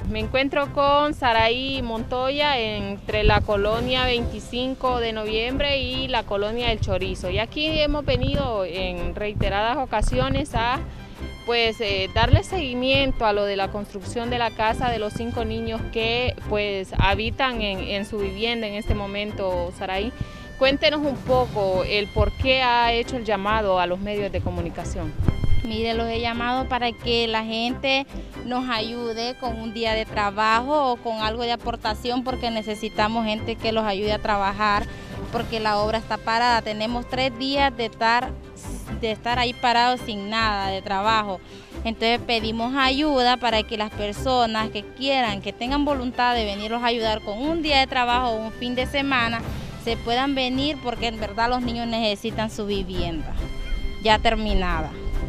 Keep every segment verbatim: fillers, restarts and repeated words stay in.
Me encuentro con Saraí Montoya entre la colonia veinticinco de noviembre y la colonia El Chorizo. Y aquí hemos venido en reiteradas ocasiones a pues eh, darle seguimiento a lo de la construcción de la casa de los cinco niños que pues habitan en, en su vivienda en este momento. Saraí, cuéntenos un poco el por qué ha hecho el llamado a los medios de comunicación. Mire, los he llamado para que la gente nos ayude con un día de trabajo o con algo de aportación, porque necesitamos gente que los ayude a trabajar, porque la obra está parada. Tenemos tres días de estar, de estar ahí parados sin nada de trabajo. Entonces pedimos ayuda para que las personas que quieran, que tengan voluntad de venirlos a ayudar con un día de trabajo o un fin de semana, se puedan venir, porque en verdad los niños necesitan su vivienda ya terminada.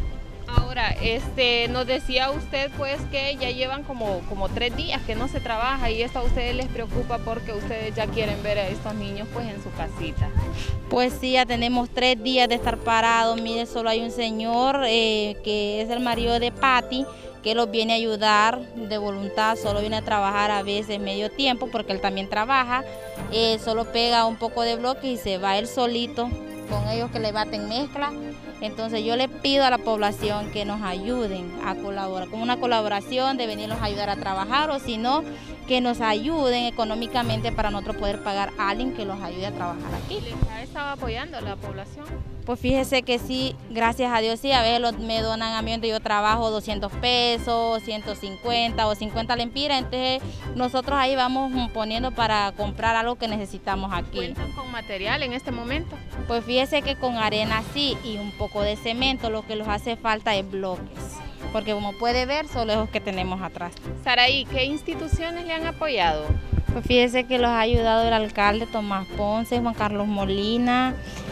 Ahora, este, nos decía usted pues que ya llevan como, como tres días que no se trabaja, y esto a ustedes les preocupa porque ustedes ya quieren ver a estos niños pues en su casita. Pues sí, ya tenemos tres días de estar parados. Mire, solo hay un señor eh, que es el marido de Patti, que los viene a ayudar de voluntad, solo viene a trabajar a veces medio tiempo porque él también trabaja, eh, solo pega un poco de bloque y se va él solito con ellos que le baten mezcla. Entonces yo le pido a la población que nos ayuden a colaborar, con una colaboración de venirnos a ayudar a trabajar, o si no, que nos ayuden económicamente para nosotros poder pagar a alguien que los ayude a trabajar aquí. ¿Les ha estado apoyando la población? Pues fíjese que sí, gracias a Dios sí, a veces los, me donan a mí donde yo trabajo doscientos pesos, ciento cincuenta o cincuenta lempiras, entonces nosotros ahí vamos poniendo para comprar algo que necesitamos aquí. ¿Cuentan con material en este momento? Pues fíjese que con arena sí y un poco de cemento, lo que nos hace falta es bloques, porque como puede ver son los que tenemos atrás. Saraí, ¿qué instituciones le han apoyado? Pues fíjese que los ha ayudado el alcalde Tomás Ponce, Juan Carlos Molina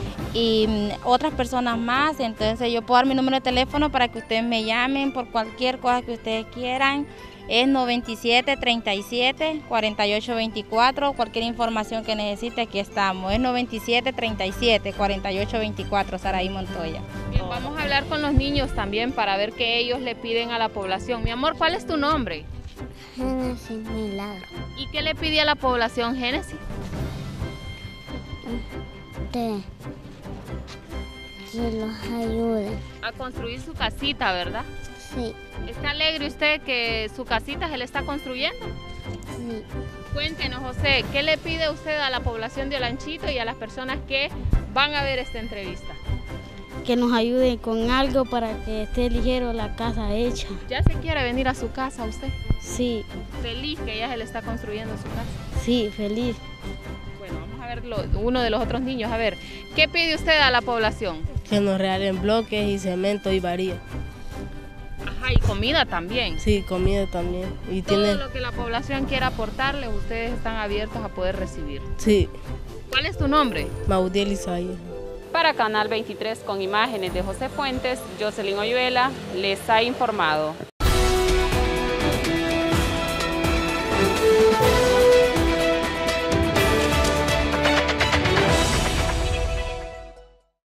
y otras personas más. Entonces yo puedo dar mi número de teléfono para que ustedes me llamen por cualquier cosa que ustedes quieran. Es noventa y siete, treinta y siete, cuarenta y ocho veinticuatro, cualquier información que necesite, aquí estamos. Es noventa y siete, treinta y siete, cuarenta y ocho veinticuatro, Saraí Montoya. Bien, vamos a hablar con los niños también para ver qué ellos le piden a la población. Mi amor, ¿cuál es tu nombre? Génesis Milagro. ¿Y qué le pide a la población, Génesis? De que los ayuden. A construir su casita, ¿verdad? Sí, ¿Está alegre usted que su casita se le está construyendo? sí. Cuéntenos, José, ¿qué le pide usted a la población de Olanchito y a las personas que van a ver esta entrevista? Que nos ayuden con algo para que esté ligero la casa hecha. ¿Ya se quiere venir a su casa usted? Sí, Feliz que ya se le está construyendo su casa. sí, feliz. Bueno, vamos a ver lo, uno de los otros niños. A ver, ¿qué pide usted a la población? Que nos regalen bloques y cemento y varillas. Ajá, y comida también. Sí, comida también. Y Todo tiene... lo que la población quiera aportarles, ustedes están abiertos a poder recibir. Sí, ¿Cuál es tu nombre? Maudiel Isaías. Para Canal veintitrés, con imágenes de José Fuentes, Jocelyn Oyuela les ha informado.